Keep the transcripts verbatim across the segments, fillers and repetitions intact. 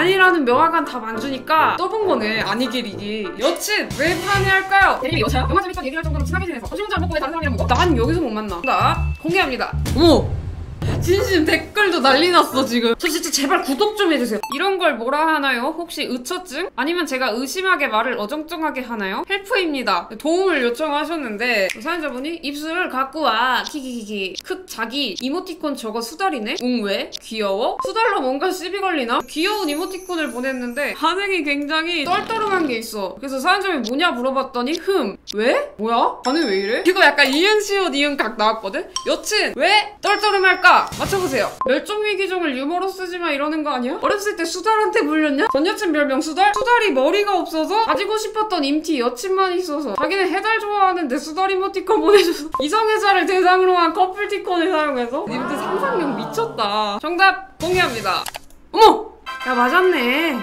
아니라는 명확한 답 안 주니까 떠본 거네. 아니길이기. 여친 왜 불안해할까요? 대리님 여자야? 영화 재밌다 얘기할 정도로 친하게 지내서 점심 잘 먹고 왜 다른 사람이랑 먹어? 난 여기서 못 만나. 나 공개합니다. 어머! 진심 댓글도 난리 났어 지금. 저 진짜 제발 구독 좀 해주세요. 이런 걸 뭐라 하나요? 혹시 의처증? 아니면 제가 의심하게 말을 어정쩡하게 하나요? 헬프입니다. 도움을 요청하셨는데 사연자분이 입술을 갖고 와 키키키키 크 자기 이모티콘 저거 수달이네? 응 왜? 귀여워? 수달로 뭔가 시비 걸리나? 귀여운 이모티콘을 보냈는데 반응이 굉장히 떨떠름한 게 있어. 그래서 사연자분이 뭐냐 물어봤더니 흠 왜? 뭐야? 반응 왜 이래? 이거 약간 이응시옷 이응각 나왔거든? 여친 왜 떨떠름할까? 맞춰보세요. 멸종위기종을 유머로 쓰지마 이러는 거 아니야? 어렸을 때 수달한테 물렸냐? 전 여친 별명 수달? 수달이 머리가 없어서 가지고 싶었던 임티 여친만 있어서 자기는 해달 좋아하는데 수달 이모티콘 보내줘서 이성애자를 대상으로 한 커플티콘을 사용해서 님들 상상력 미쳤다. 정답 공개합니다. 어머! 야 맞았네.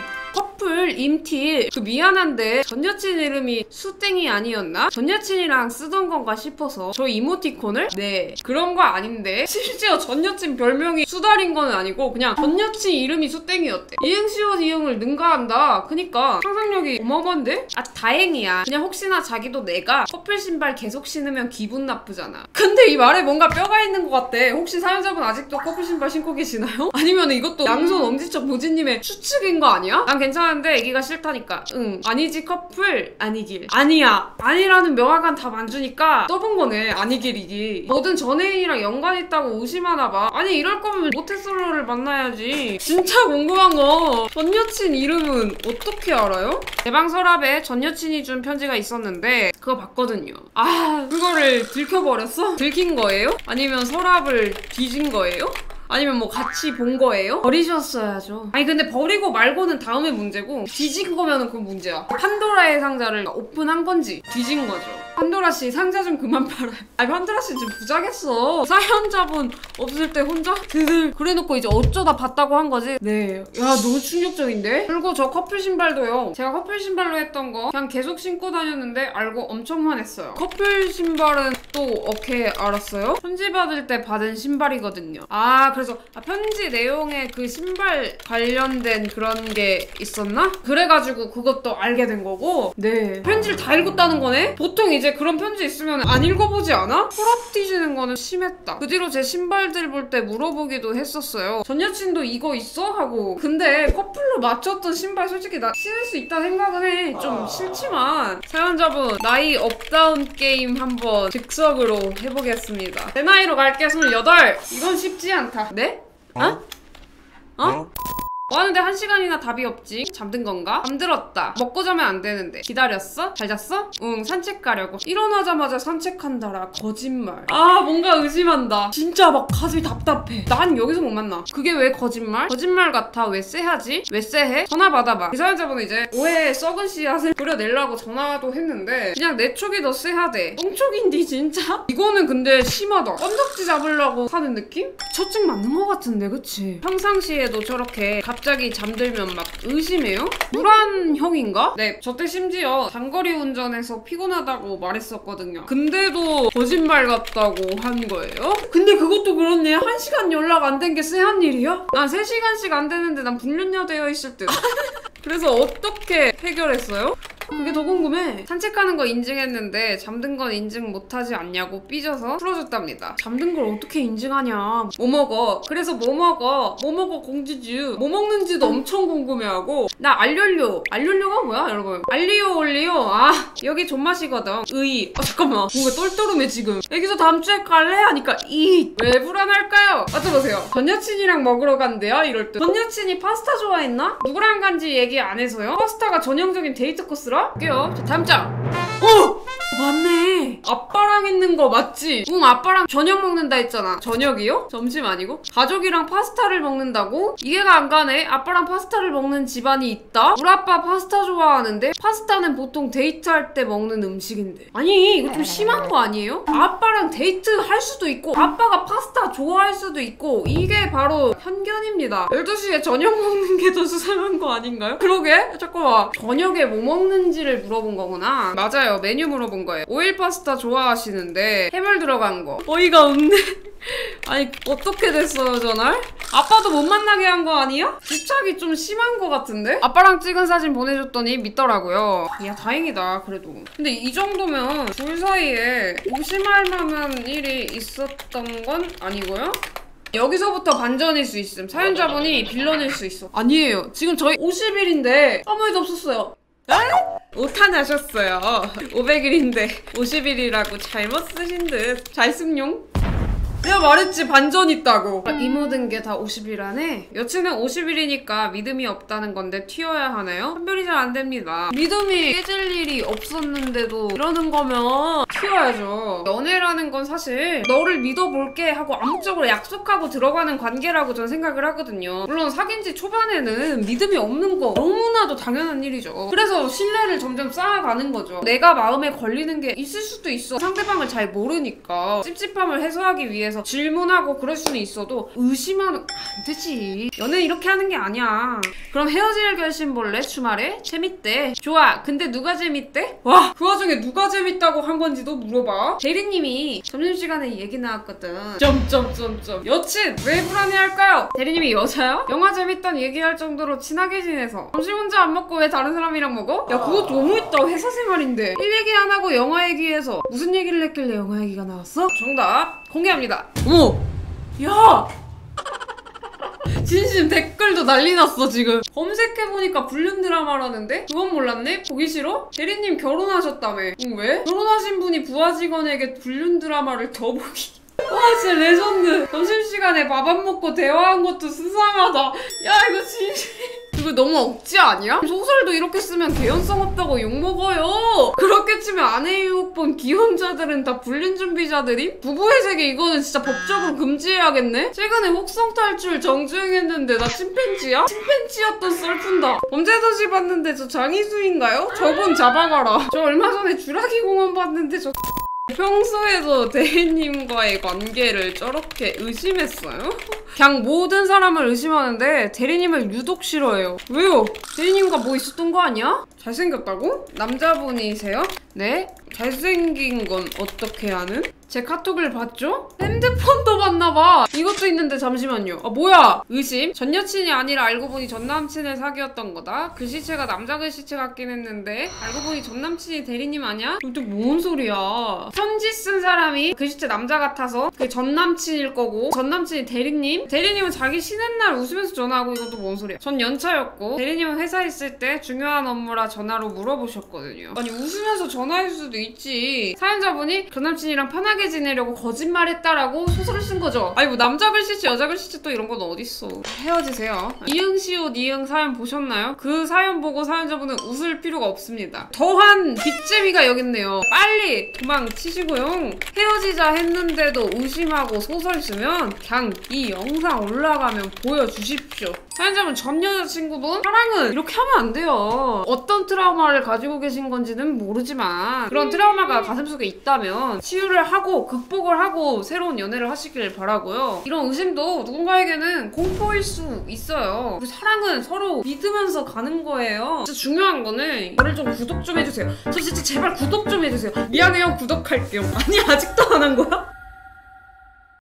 커플 임티 그 미안한데 전 여친 이름이 수땡이 아니었나? 전 여친이랑 쓰던 건가 싶어서 저 이모티콘을? 네 그런 거 아닌데 심지어 전 여친 별명이 수달인 건 아니고 그냥 전 여친 이름이 수땡이었대. 이응시옷 이응을 능가한다. 그니까 상상력이 어마어마한데? 아 다행이야. 그냥 혹시나 자기도 내가 커플 신발 계속 신으면 기분 나쁘잖아. 근데 이 말에 뭔가 뼈가 있는 것 같대. 혹시 사연자분 아직도 커플 신발 신고 계시나요? 아니면 이것도 양손 엄지척 보지님의 추측인 거 아니야? 난 괜찮은데 애기가 싫다니까. 응 아니지 커플 아니길. 아니야 아니라는 명확한 답 안 주니까 떠본 거네. 아니길이기. 뭐든 전애인이랑 연관 있다고 의심하나 봐. 아니 이럴 거면 모태솔로를 만나야지. 진짜 궁금한 거 전 여친 이름은 어떻게 알아요? 제 방 서랍에 전 여친이 준 편지가 있었는데 그거 봤거든요. 아 그거를 들켜버렸어? 들킨 거예요? 아니면 서랍을 뒤진 거예요? 아니면 뭐 같이 본 거예요? 버리셨어야죠. 아니 근데 버리고 말고는 다음에 문제고 뒤진 거면은 그건 문제야. 판도라의 상자를 오픈한 건지 뒤진 거죠. 판도라 씨 상자 좀 그만 팔아요. 아니 판도라 씨 지금 부자겠어. 사연자분 없을 때 혼자 드들 그래놓고 이제 어쩌다 봤다고 한 거지. 네. 야 너무 충격적인데? 그리고 저 커플 신발도요. 제가 커플 신발로 했던 거 그냥 계속 신고 다녔는데 알고 엄청 화냈어요. 커플 신발은 또 어떻게 알았어요? 편지 받을 때 받은 신발이거든요. 아 그래서 아, 편지 내용에 그 신발 관련된 그런 게 있었나? 그래가지고 그것도 알게 된 거고. 네 편지를 다 읽었다는 거네? 보통 이제 그런 편지 있으면 안 읽어보지 않아? 서랍 뒤지는 거는 심했다. 그 뒤로 제 신발들 볼 때 물어보기도 했었어요. 전 여친도 이거 있어? 하고. 근데 커플로 맞췄던 신발 솔직히 나 신을 수 있다 생각은 해. 좀 싫지만. 사연자분 나이 업다운 게임 한번 즉석으로 해보겠습니다. 내 나이로 갈게. 스물여덟. 이건 쉽지 않다. 네? 어? 어? 뭐 하는데 한 시간이나 답이 없지? 잠든 건가? 잠들었다. 먹고 자면 안 되는데. 기다렸어? 잘 잤어? 응, 산책 가려고. 일어나자마자 산책한다라. 거짓말. 아, 뭔가 의심한다. 진짜 막 가슴이 답답해. 난 여기서 못 만나. 그게 왜 거짓말? 거짓말 같아. 왜 쎄하지? 왜 쎄해? 전화 받아봐. 이 사연자분은 이제 오해의 썩은 씨앗을 그려내려고 전화도 했는데 그냥 내 촉이 더 쎄하대. 똥촉인디 진짜? 이거는 근데 심하다. 건덕지 잡으려고 하는 느낌? 처증 맞는 것 같은데 그치? 평상시에도 저렇게 갑자기 잠들면 막 의심해요? 불안형인가? 네, 저때 심지어 장거리 운전해서 피곤하다고 말했었거든요. 근데도 거짓말 같다고 한 거예요? 근데 그것도 그렇네. 한 시간 연락 안 된 게 쎄한 일이야? 난 세 시간씩 안 되는데 난 불륜녀 되어 있을 듯. 그래서 어떻게 해결했어요? 그게 더 궁금해. 산책하는 거 인증했는데 잠든 건 인증 못하지 않냐고 삐져서 풀어줬답니다. 잠든 걸 어떻게 인증하냐. 뭐 먹어? 그래서 뭐 먹어? 뭐 먹어 공주주? 뭐 먹는지도 엄청 궁금해하고. 나 알료료. 알료료가 뭐야 여러분? 알리오 올리오. 아 여기 존맛이거든. 의. 아 잠깐만 뭔가 똘똘해 지금. 여기서 다음 주에 갈래? 하니까 이. 왜 불안할까요? 맞춰보세요. 전 여친이랑 먹으러 간대요 이럴 때. 전 여친이 파스타 좋아했나? 누구랑 간지 얘기 안 해서요? 파스타가 전형적인 데이트 코스라? 할게요. 자, 다음 장. 어! 맞네. 아빠랑 있는 거 맞지? 응, 아빠랑 저녁 먹는다 했잖아. 저녁이요? 점심 아니고? 가족이랑 파스타를 먹는다고? 이해가 안 가네. 아빠랑 파스타를 먹는 집안이 있다? 우리 아빠 파스타 좋아하는데? 파스타는 보통 데이트할 때 먹는 음식인데. 아니, 이거 좀 심한 거 아니에요? 아빠랑 데이트 할 수도 있고 아빠가 파스타 좋아할 수도 있고 이게 바로 편견입니다. 열두 시에 저녁 먹는 게 더 수상한 거 아닌가요? 그러게? 잠깐만. 저녁에 뭐 먹는지를 물어본 거구나. 맞아요. 메뉴 물어본 거예요. 오일 파스타 파스타 좋아하시는데 해물 들어간 거 어이가 없네. 아니 어떻게 됐어요 전날? 아빠도 못 만나게 한 거 아니야? 집착이 좀 심한 거 같은데? 아빠랑 찍은 사진 보내줬더니 믿더라고요. 야 다행이다 그래도. 근데 이 정도면 둘 사이에 의심할 만한 일이 있었던 건 아니고요? 여기서부터 반전일 수 있음. 사연자분이 빌런일 수 있어. 아니에요. 지금 저희 오십 일인데 아무 일도 없었어요. 오탄하셨어요. 오백 일인데 오십 일이라고 잘못 쓰신 듯. 잘 씁용. 내가 말했지 반전 있다고. 이 모든 게 다 오십 일 안에 여친은 오십 일이니까 믿음이 없다는 건데 튀어야 하나요? 판별이 잘 안 됩니다. 믿음이 깨질 일이 없었는데도 이러는 거면 튀어야죠. 연애라는 건 사실 너를 믿어볼게 하고 암묵적으로 약속하고 들어가는 관계라고 저는 생각을 하거든요. 물론 사귄 지 초반에는 믿음이 없는 거 너무나도 당연한 일이죠. 그래서 신뢰를 점점 쌓아가는 거죠. 내가 마음에 걸리는 게 있을 수도 있어. 상대방을 잘 모르니까 찝찝함을 해소하기 위해 질문하고 그럴 수는 있어도 의심하는 안 되지. 연애 이렇게 하는 게 아니야. 그럼 헤어질 결심볼래? 주말에? 재밌대. 좋아. 근데 누가 재밌대? 와, 그 와중에 누가 재밌다고 한 건지도 물어봐. 대리님이 점심시간에 얘기 나왔거든. 점점점점. 여친 왜 불안해할까요? 대리님이 여자야? 영화 재밌단 얘기할 정도로 친하게 지내서 점심 혼자 안 먹고 왜 다른 사람이랑 먹어? 야 그거 너무했다. 회사 생활인데 일 얘기 안 하고 영화 얘기해서 무슨 얘기를 했길래 영화 얘기가 나왔어? 정답 공개합니다. 어머! 야! 진심 댓글도 난리 났어 지금. 검색해보니까 불륜 드라마라는데? 그건 몰랐네? 보기 싫어? 대리님 결혼하셨다며. 응, 왜? 결혼하신 분이 부하 직원에게 불륜 드라마를 더 보기. 와 진짜 레전드. 점심시간에 밥 안 먹고 대화한 것도 수상하다. 야 이거 진심 이거 너무 억지 아니야? 소설도 이렇게 쓰면 개연성 없다고 욕먹어요. 그렇게 치면 아내 유혹 본 기혼자들은 다 불륜 준비자들이? 부부의 세계 이거는 진짜 법적으로 금지해야겠네? 최근에 혹성 탈출 정주행했는데 나 침팬지야? 침팬지였던 썰푼다. 범죄도시 봤는데 저 장희수인가요? 저분 잡아가라. 저 얼마 전에 주라기 공원 봤는데 저 평소에도 대리님과의 관계를 저렇게 의심했어요? 그냥 모든 사람을 의심하는데 대리님을 유독 싫어해요. 왜요? 대리님과 뭐 있었던 거 아니야? 잘생겼다고? 남자분이세요? 네? 잘생긴 건 어떻게 아는? 제 카톡을 봤죠? 핸드폰도 봤나봐. 이것도 있는데 잠시만요. 아 뭐야? 의심? 전 여친이 아니라 알고 보니 전 남친을 사귀었던 거다. 글씨체가 남자 글씨체 같긴 했는데 알고 보니 전 남친이 대리님 아니야? 이것도 뭔 소리야. 편지 쓴 사람이 글씨체 남자 같아서 그게 전 남친일 거고 전 남친이 대리님? 대리님은 자기 쉬는 날 웃으면서 전화하고 이것도 뭔 소리야. 전 연차였고 대리님은 회사에 있을 때 중요한 업무라 전화로 물어보셨거든요. 아니 웃으면서 전화할 수도 있지. 사연자분이 전 남친이랑 편하게 지내려고 거짓말했다라고 소설을 쓴 거죠. 아니 뭐 남자 글씨체 여자 글씨체 또 이런 건 어딨어. 헤어지세요. 이응시옷 이응 사연 보셨나요? 그 사연 보고 사연자분은 웃을 필요가 없습니다. 더한 빅재미가 여기 있네요. 빨리 도망치시고요. 헤어지자 했는데도 의심하고 소설 쓰면 그냥 이 영상 올라가면 보여주십시오. 사연자분 전 여자친구분 사랑은 이렇게 하면 안 돼요. 어떤 트라우마를 가지고 계신 건지는 모르지만 그런 트라우마가 가슴속에 있다면 치유를 하고 극복을 하고 새로운 연애를 하시길 바라고요. 이런 의심도 누군가에게는 공포일 수 있어요. 그리고 사랑은 서로 믿으면서 가는 거예요. 진짜 중요한 거는 저를 좀 구독 좀 해주세요. 저 진짜 제발 구독 좀 해주세요. 미안해요 구독할게요. 아니 아직도 안 한 거야?